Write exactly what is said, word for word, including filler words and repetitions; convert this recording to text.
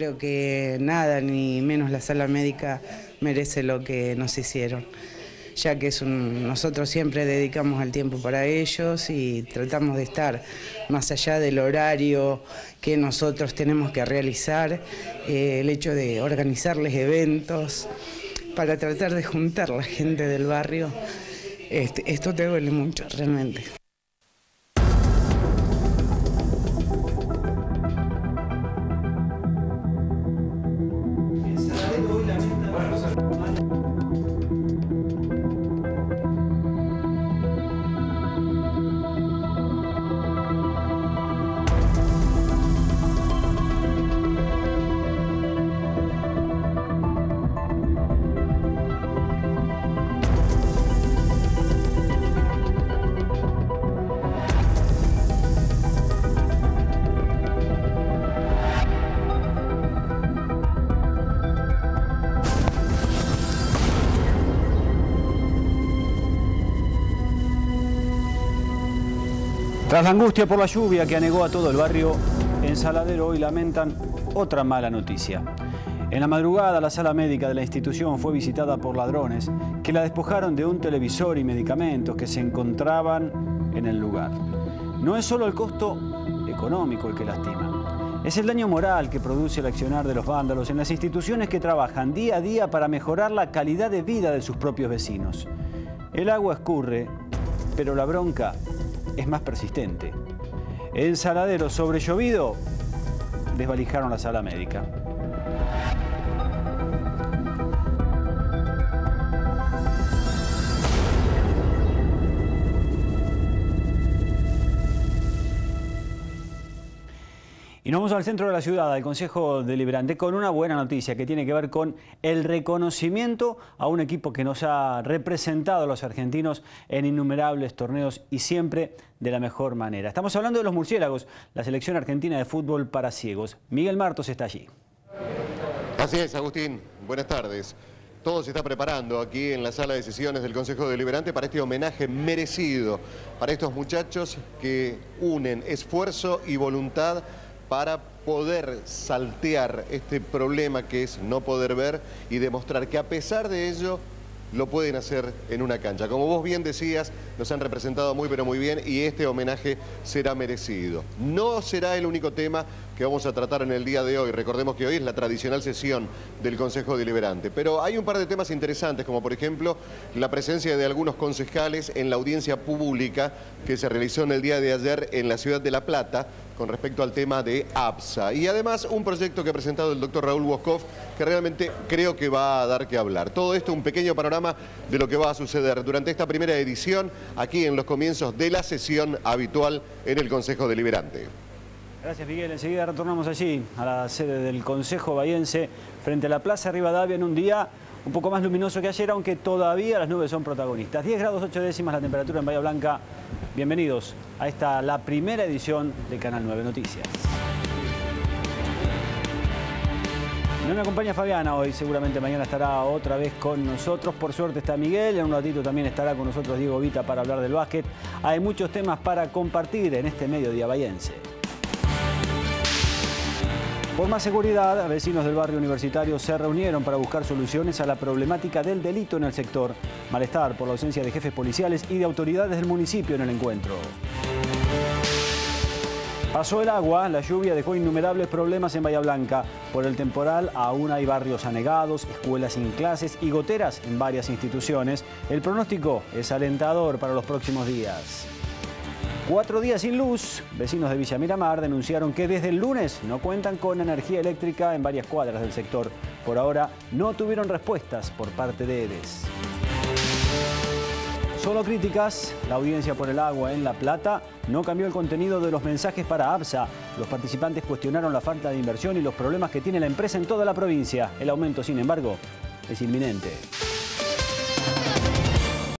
creo que nada, ni menos la sala médica, merece lo que nos hicieron, ya que es un, nosotros siempre dedicamos el tiempo para ellos y tratamos de estar más allá del horario que nosotros tenemos que realizar, eh, el hecho de organizarles eventos para tratar de juntar a la gente del barrio. Este, esto te duele mucho, realmente. Tras la angustia por la lluvia que anegó a todo el barrio, en Saladero hoy lamentan otra mala noticia. En la madrugada, la sala médica de la institución fue visitada por ladrones que la despojaron de un televisor y medicamentos que se encontraban en el lugar. No es solo el costo económico el que lastima, es el daño moral que produce el accionar de los vándalos en las instituciones que trabajan día a día para mejorar la calidad de vida de sus propios vecinos. El agua escurre, pero la bronca es más persistente. En Saladero, sobre llovido, desvalijaron la sala médica. Y nos vamos al centro de la ciudad, al Consejo Deliberante, con una buena noticia que tiene que ver con el reconocimiento a un equipo que nos ha representado a los argentinos en innumerables torneos y siempre de la mejor manera. Estamos hablando de los murciélagos, la selección argentina de fútbol para ciegos. Miguel Martos está allí. Así es, Agustín. Buenas tardes. Todo se está preparando aquí en la sala de sesiones del Consejo Deliberante para este homenaje merecido para estos muchachos que unen esfuerzo y voluntad para poder saltear este problema que es no poder ver y demostrar que a pesar de ello lo pueden hacer en una cancha. Como vos bien decías, nos han representado muy pero muy bien y este homenaje será merecido. No será el único tema que vamos a tratar en el día de hoy. Recordemos que hoy es la tradicional sesión del Consejo Deliberante. Pero hay un par de temas interesantes, como por ejemplo la presencia de algunos concejales en la audiencia pública que se realizó en el día de ayer en la ciudad de La Plata con respecto al tema de APSA. Y además un proyecto que ha presentado el doctor Raúl Boscoff que realmente creo que va a dar que hablar. Todo esto un pequeño panorama de lo que va a suceder durante esta primera edición aquí en los comienzos de la sesión habitual en el Consejo Deliberante. Gracias, Miguel. Enseguida retornamos allí, a la sede del Consejo Bahiense, frente a la Plaza Rivadavia, en un día un poco más luminoso que ayer, aunque todavía las nubes son protagonistas. diez grados ocho décimas la temperatura en Bahía Blanca. Bienvenidos a esta, la primera edición de Canal nueve Noticias. No me acompaña Fabiana hoy, seguramente mañana estará otra vez con nosotros. Por suerte está Miguel, en un ratito también estará con nosotros Diego Vita para hablar del básquet. Hay muchos temas para compartir en este mediodía bahiense. Por más seguridad, vecinos del barrio universitario se reunieron para buscar soluciones a la problemática del delito en el sector. Malestar por la ausencia de jefes policiales y de autoridades del municipio en el encuentro. Pasó el agua, la lluvia dejó innumerables problemas en Bahía Blanca. Por el temporal aún hay barrios anegados, escuelas sin clases y goteras en varias instituciones. El pronóstico es alentador para los próximos días. Cuatro días sin luz, vecinos de Villa Miramar denunciaron que desde el lunes no cuentan con energía eléctrica en varias cuadras del sector. Por ahora no tuvieron respuestas por parte de EDES. Solo críticas, la audiencia por el agua en La Plata no cambió el contenido de los mensajes para APSA. Los participantes cuestionaron la falta de inversión y los problemas que tiene la empresa en toda la provincia. El aumento, sin embargo, es inminente.